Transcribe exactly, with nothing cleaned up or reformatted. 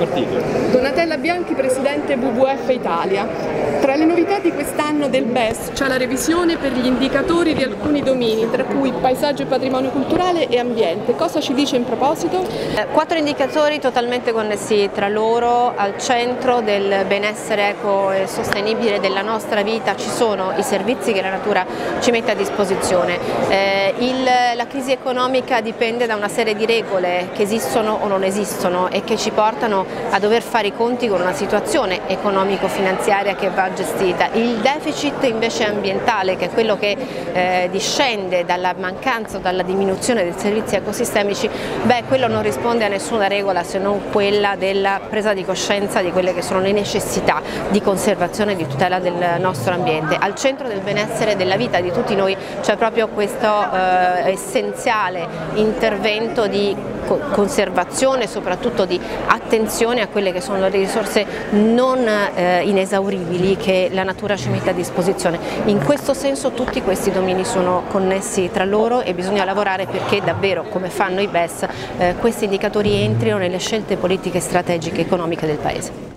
partito. Donatella Bianchi, presidente W W F Italia. Tra le novità di quest'anno del B E S c'è la revisione per gli indicatori di alcuni domini, tra cui paesaggio e patrimonio culturale e ambiente. Cosa ci dice in proposito? Eh, quattro indicatori totalmente connessi tra loro. Al centro del benessere eco e sostenibile della nostra vita ci sono i servizi che la natura ci mette a disposizione. Eh, il, la crisi economica dipende da una serie di regole che esistono o non esistono e che ci portano a dover fare i conti con una situazione economico-finanziaria che va gestita. Il deficit invece ambientale, che è quello che eh, discende dalla mancanza o dalla diminuzione dei servizi ecosistemici, beh, quello non risponde a nessuna regola se non quella della presa di coscienza di quelle che sono le necessità di conservazione e di tutela del nostro ambiente. Al centro del benessere della vita di tutti noi c'è proprio questo eh, essenziale intervento di conservazione e soprattutto di attenzione a quelle che sono le risorse non eh, inesauribili che la natura ci mette a disposizione. In questo senso tutti questi domini sono connessi tra loro e bisogna lavorare perché davvero, come fanno i B E S, eh, questi indicatori entrino nelle scelte politiche strategiche e economiche del Paese.